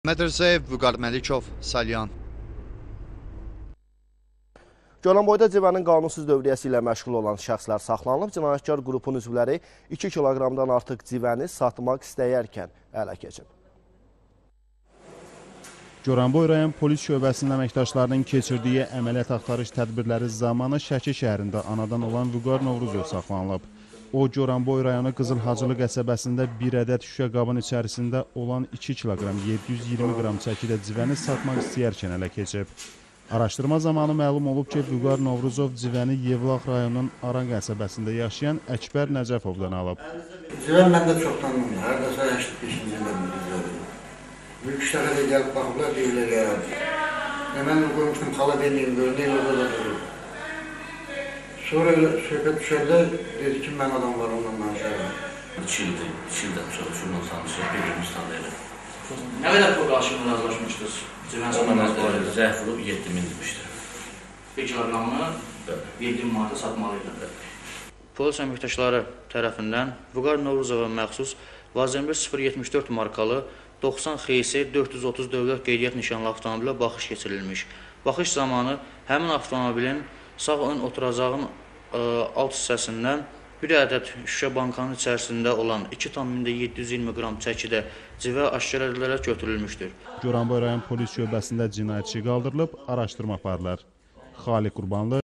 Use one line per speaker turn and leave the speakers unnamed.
Məhəmməd Rzayev, Vüqar Məlikov, Salyan.
Goranboyda civənin qanunsuz dövriyyəsi ilə məşğul olan şəxslər saxlanılıb. Cinayətkar qrupun üzvləri 2 kiloqramdan artıq civəni satmaq istəyərkən ələ keçib.
Goranboy rayon polis şöbəsinin əməkdaşlarının keçirdiyi əməliyyat axtarış tədbirləri zamanı Şəki şəhərində anadan olan Vüqar Novruzov saxlanılıb. O, Goranboy rayonu Qızılhacılı qəsəbəsində bir ədəd şüşə qabın içərisində olan 2 kiloqram 720 qram çəkidə civəni satmaq istəyərkən ələ keçib. Araşdırma zamanı məlum olub ki, Vüqar Novruzov civəni Yevlax rayonunun Aran qəsəbəsində yaşayan Əkbər Nəcəfovdan alıb.
Civən məndə çoxdan oldu. Hər dəsə 85-ci ildə bildirdim. Büyük işlərə də gəlib baxıblar, deyirlər yaradı. Mən qoymuşdum, xala deneyim, görüneyim, orada da durur. Sonra söhbət düşəndə dedi ki, mən adam var, onunla danışarım.
2 ildən sonra şundan sanmışıq, bir-birimiz tanıyırıq.
Nə qədər pul qarşılığında razılaşmışdınız?
Onunla zəif olub 7000 demişdir.
1 kilogramını 7000 manata satmalıydı. Polis əməkdaşları tərəfindən Vüqar Novruzova məxsus Vazember 074 markalı 90 XS 430 dövlət qeydiyyat nişanlı avtomobilə baxış keçirilmiş. Baxış zamanı həmin avtomobilin sağ ön oturacağın alt hissəsindən bir ədəd şüşə bankanın içərisində olan 2,720 qram çəkidə civə aşkar edilərək götürülmüşdür.
Goranboy rayon polis şöbəsində cinayət işi qaldırılıb, araşdırma aparılır. Xaliq Qurbanlı